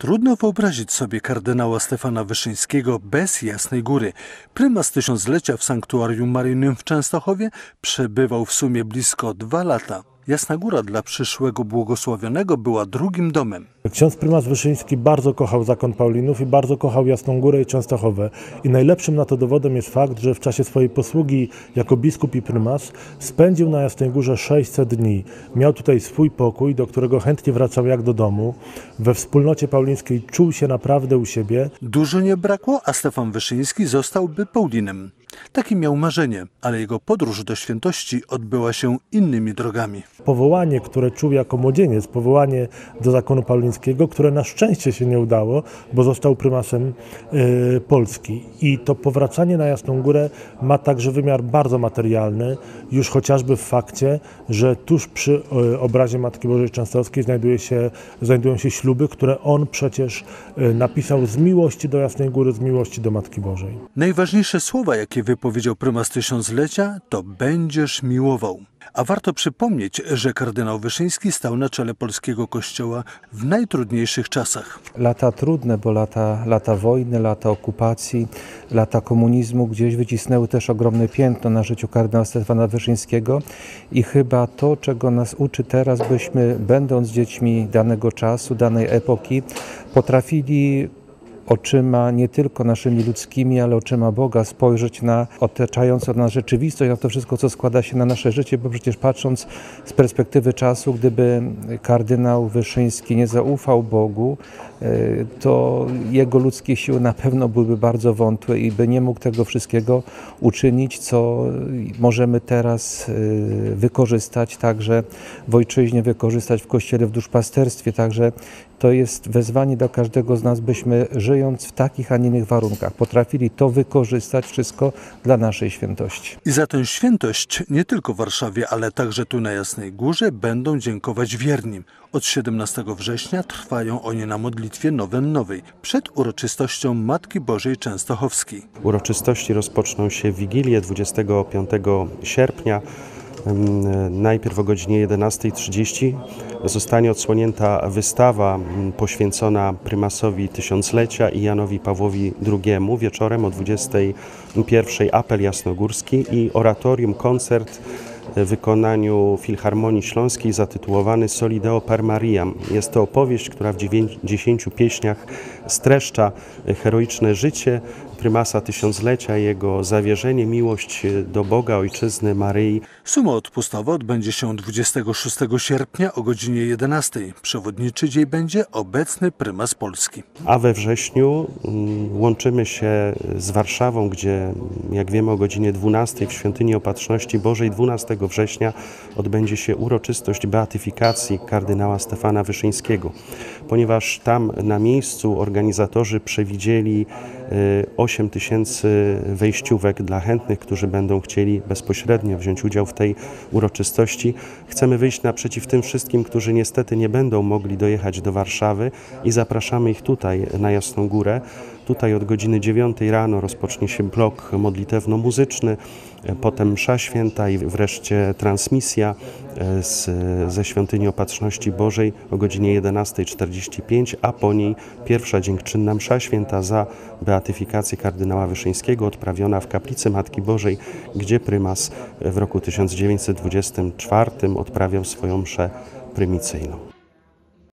Trudno wyobrazić sobie kardynała Stefana Wyszyńskiego bez Jasnej Góry. Prymas tysiąclecia w sanktuarium maryjnym w Częstochowie przebywał w sumie blisko 2 lata. Jasna Góra dla przyszłego błogosławionego była drugim domem. Ksiądz prymas Wyszyński bardzo kochał zakon Paulinów i bardzo kochał Jasną Górę i Częstochowę. I najlepszym na to dowodem jest fakt, że w czasie swojej posługi jako biskup i prymas spędził na Jasnej Górze 600 dni. Miał tutaj swój pokój, do którego chętnie wracał jak do domu. We wspólnocie paulińskiej czuł się naprawdę u siebie. Dużo nie brakło, a Stefan Wyszyński zostałby Paulinem. Takie miał marzenie, ale jego podróż do świętości odbyła się innymi drogami. Powołanie, które czuł jako młodzieniec, powołanie do zakonu paulińskiego, które na szczęście się nie udało, bo został prymasem Polski. I to powracanie na Jasną Górę ma także wymiar bardzo materialny, już chociażby w fakcie, że tuż przy obrazie Matki Bożej Częstochowskiej znajdują się śluby, które on przecież napisał z miłości do Jasnej Góry, z miłości do Matki Bożej. Najważniejsze słowa, jakie wypowiedział prymas tysiąclecia, to będziesz miłował. A warto przypomnieć, że kardynał Wyszyński stał na czele polskiego kościoła w najtrudniejszych czasach. Lata trudne, bo lata wojny, lata okupacji, lata komunizmu gdzieś wycisnęły też ogromne piętno na życiu kardynała Stefana Wyszyńskiego i chyba to, czego nas uczy teraz, byśmy, będąc dziećmi danego czasu, danej epoki, potrafili oczyma nie tylko naszymi ludzkimi, ale oczyma Boga spojrzeć na otaczającą nas rzeczywistość, na to wszystko, co składa się na nasze życie, bo przecież patrząc z perspektywy czasu, gdyby kardynał Wyszyński nie zaufał Bogu, to jego ludzkie siły na pewno byłyby bardzo wątłe i by nie mógł tego wszystkiego uczynić, co możemy teraz wykorzystać także w ojczyźnie, wykorzystać w Kościele, w duszpasterstwie. Także to jest wezwanie do każdego z nas, byśmy żyjąc w takich, a nie innych warunkach, potrafili to wykorzystać wszystko dla naszej świętości. I za tę świętość nie tylko w Warszawie, ale także tu na Jasnej Górze będą dziękować wierni. Od 17 września trwają oni na modlitwie nowej przed uroczystością Matki Bożej Częstochowskiej. Uroczystości rozpoczną się w Wigilię 25 sierpnia. Najpierw o godzinie 11:30 zostanie odsłonięta wystawa poświęcona prymasowi tysiąclecia i Janowi Pawłowi II. Wieczorem o 21:00 apel jasnogórski i oratorium, koncert w wykonaniu Filharmonii Śląskiej zatytułowany Soli Deo per Mariam. Jest to opowieść, która w 90 pieśniach streszcza heroiczne życie prymasa tysiąclecia, jego zawierzenie, miłość do Boga, Ojczyzny, Maryi. Suma odpustowa odbędzie się 26 sierpnia o godzinie 11:00. Przewodniczy dzień będzie obecny prymas Polski. A we wrześniu łączymy się z Warszawą, gdzie, jak wiemy, o godzinie 12:00 w Świątyni Opatrzności Bożej 12 września odbędzie się uroczystość beatyfikacji kardynała Stefana Wyszyńskiego. Ponieważ tam na miejscu organizatorzy przewidzieli 8 tysięcy wejściówek dla chętnych, którzy będą chcieli bezpośrednio wziąć udział w tej uroczystości. Chcemy wyjść naprzeciw tym wszystkim, którzy niestety nie będą mogli dojechać do Warszawy i zapraszamy ich tutaj na Jasną Górę. Tutaj od godziny 9 rano rozpocznie się blok modlitewno-muzyczny, potem msza święta i wreszcie transmisja ze Świątyni Opatrzności Bożej o godzinie 11:45, a po niej pierwsza dziękczynna msza święta za beatyfikację kardynała Wyszyńskiego odprawiona w kaplicy Matki Bożej, gdzie prymas w roku 1924 odprawiał swoją mszę prymicyjną.